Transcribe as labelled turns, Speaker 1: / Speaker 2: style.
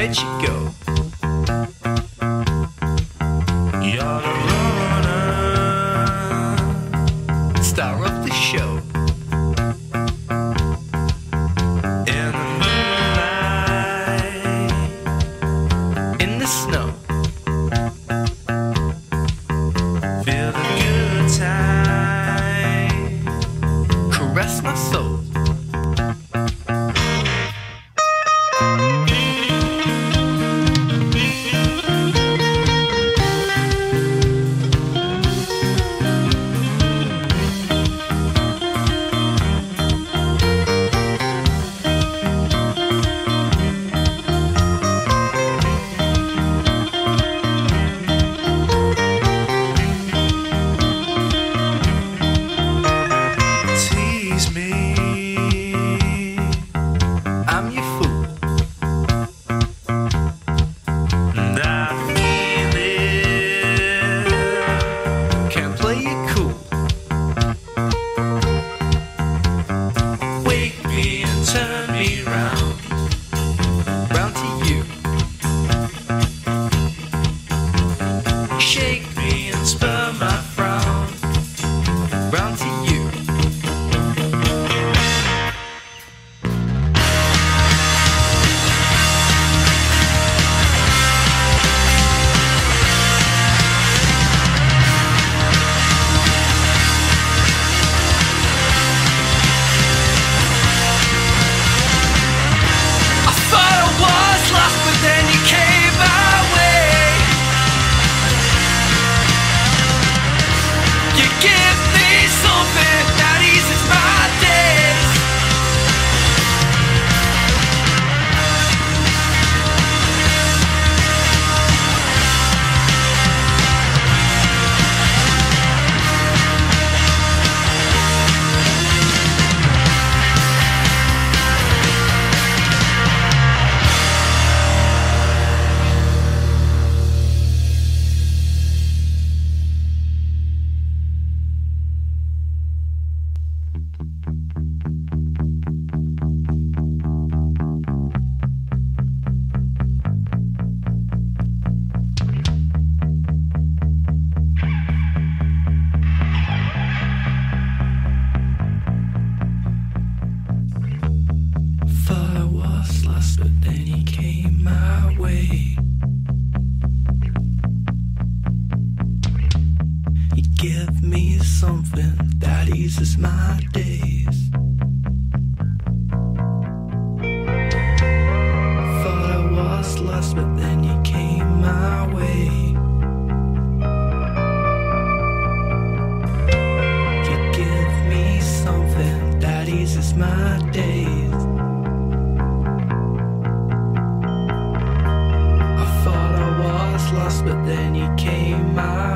Speaker 1: let you go. You're the runner, star of the show. In the moonlight, in the snow, feel the good time, caress my soul. Turn me round to you. Shake me and spur my frown, round to you. Then you came my way. You give me something that eases my days. But then he came my way. He gave me something that eases my days. Thought I was lost, but then you came my way. You give me something that eases my days. Lost, but then you came my